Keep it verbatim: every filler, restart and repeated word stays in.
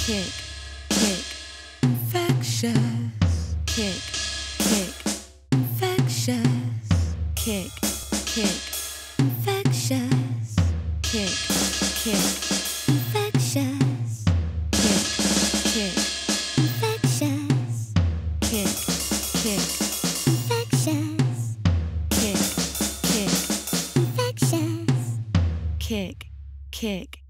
kick, kick, infectious, kick, kick, infectious, kick, kick, infectious, kick, kick, infectious, kick, kick, infectious, kick, kick, infectious, kick, kick, infectious, kick, kick.